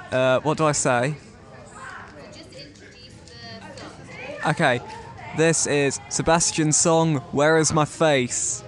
What do I say? Okay, this is Sebastian's song, Where Is My Face?